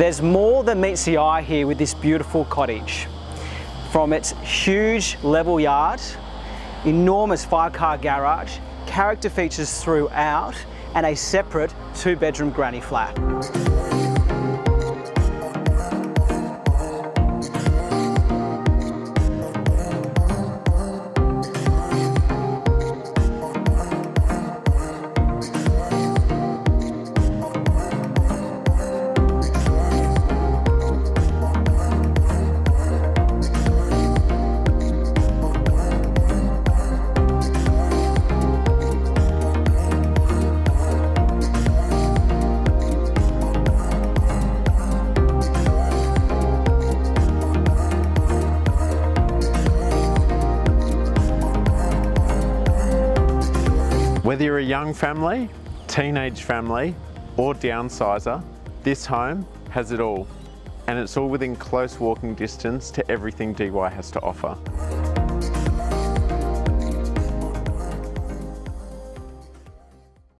There's more than meets the eye here with this beautiful cottage. From its huge level yard, enormous 5-car garage, character features throughout, and a separate 2-bedroom granny flat. Whether you're a young family, teenage family, or downsizer, this home has it all. And it's all within close walking distance to everything DY has to offer.